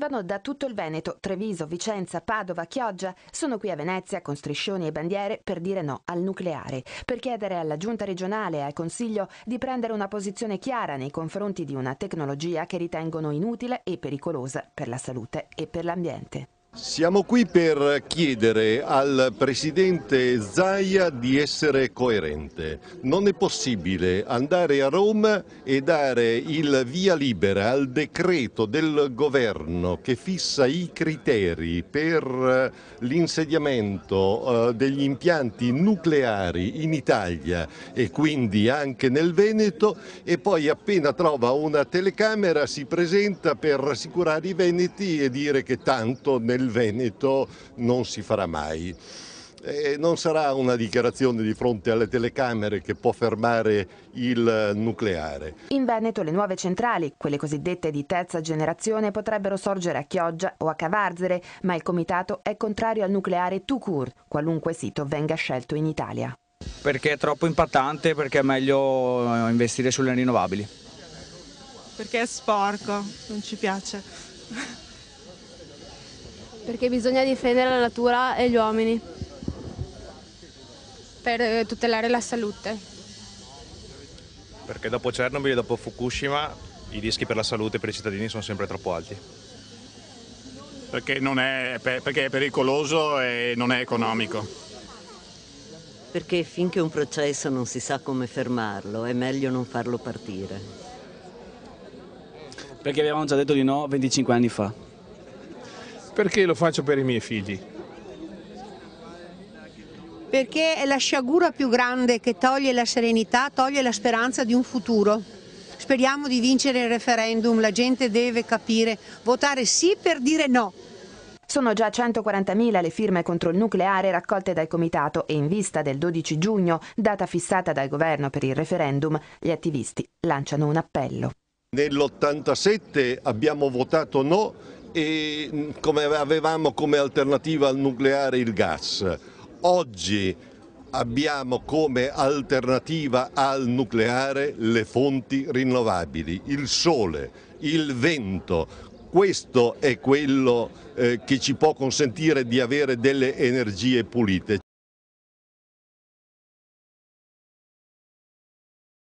Arrivano da tutto il Veneto, Treviso, Vicenza, Padova, Chioggia. Sono qui a Venezia con striscioni e bandiere per dire no al nucleare, per chiedere alla Giunta regionale e al Consiglio di prendere una posizione chiara nei confronti di una tecnologia che ritengono inutile e pericolosa per la salute e per l'ambiente. Siamo qui per chiedere al Presidente Zaia di essere coerente. Non è possibile andare a Roma e dare il via libera al decreto del governo che fissa i criteri per l'insediamento degli impianti nucleari in Italia e quindi anche nel Veneto, e poi appena trova una telecamera si presenta per rassicurare i veneti e dire che tanto nel Veneto non si farà mai. Non sarà una dichiarazione di fronte alle telecamere che può fermare il nucleare. In Veneto le nuove centrali, quelle cosiddette di terza generazione, potrebbero sorgere a Chioggia o a Cavarzere, ma il comitato è contrario al nucleare tout court, qualunque sito venga scelto in Italia. Perché è troppo impattante, perché è meglio investire sulle rinnovabili. Perché è sporco, non ci piace. Perché bisogna difendere la natura e gli uomini. Per tutelare la salute. Perché dopo Chernobyl e dopo Fukushima i rischi per la salute e per i cittadini sono sempre troppo alti. Perché è pericoloso e non è economico. Perché finché un processo non si sa come fermarlo è meglio non farlo partire. Perché avevamo già detto di no 25 anni fa. Perché lo faccio per i miei figli. Perché è la sciagura più grande che toglie la serenità, toglie la speranza di un futuro. Speriamo di vincere il referendum, la gente deve capire, votare sì per dire no. Sono già 140.000 le firme contro il nucleare raccolte dal comitato e in vista del 12 giugno, data fissata dal governo per il referendum, gli attivisti lanciano un appello. Nell'87 abbiamo votato no e avevamo come alternativa al nucleare il gas. Oggi abbiamo come alternativa al nucleare le fonti rinnovabili, il sole, il vento. Questo è quello che ci può consentire di avere delle energie pulite.